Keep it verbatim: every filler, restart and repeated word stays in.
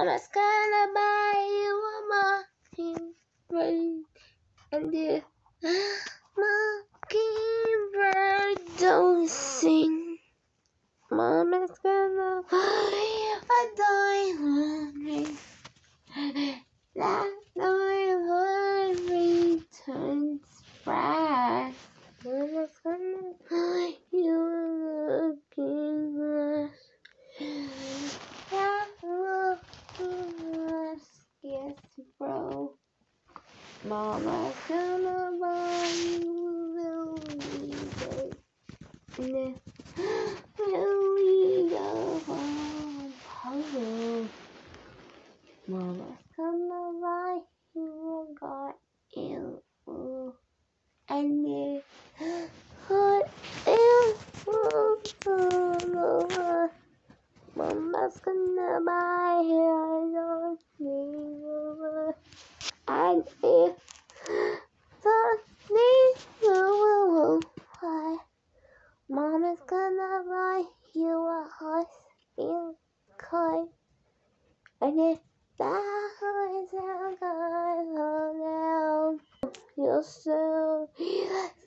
Mama's gonna buy you a mockingbird, and the mockingbird don't sing. Mama's gonna buy you a diamond ring. That diamond returns fast. Mama's gonna buy you a looking glass. That looking glass gets broke. Mama's gonna buy you a leader. And then we'll go on puzzle. Mama's gonna buy you a garden, and then put in Mama's gonna buy you a neighbor, and if the neighbor will fly, Mama's gonna buy you a horse and cart, and if that horse and cart fall down, you'll still be